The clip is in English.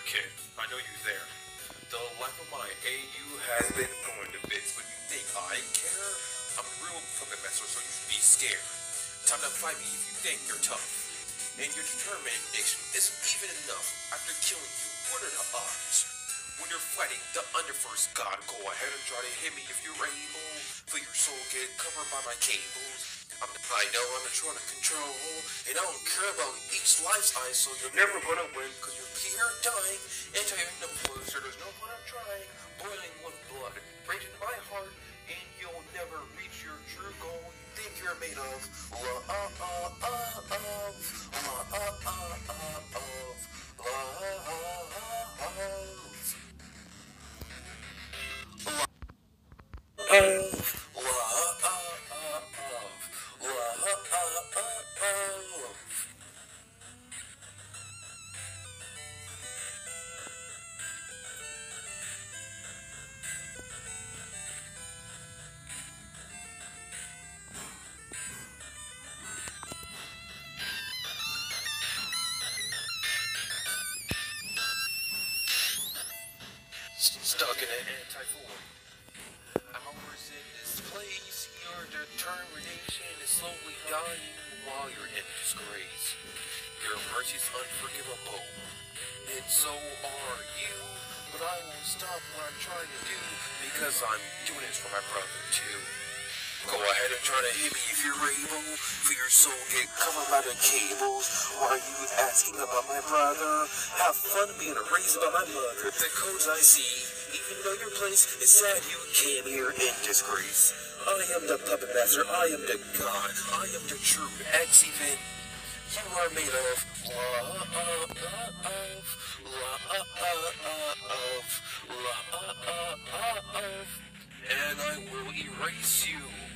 kid. I know you there. The life of my AU has been going to bits, but you think I care? I'm a real puppet master, so you should be scared. Time to fight me if you think you're tough. And your determination isn't even enough. After killing you, what are the odds? When you're fighting the underverse god, go ahead and try to hit me if you're able. Feel your soul get covered by my cables. I know I'm in trying to control, and I don't care about each life's eye, so you're never gonna win, cause you're here dying, anti-hypnosis, so there's no point in trying, boiling with blood, raging in my heart, and you'll never reach your true goal you think you're made of. Stuck in an anti-form. Hours in this place, your determination is slowly dying while you're in disgrace. Your mercy's unforgivable, and so are you. But I won't stop what I'm trying to do, because I'm doing this for my brother too. Go ahead and try to hit me if you're able. Feel your soul get covered by the cables. Why are you asking about my brother? Have fun being erased by my mother. The codes I see, even though your place is sad, you came here in disgrace. I am the puppet master, I am the god, I am the true X even. You are made of love, and I will erase you.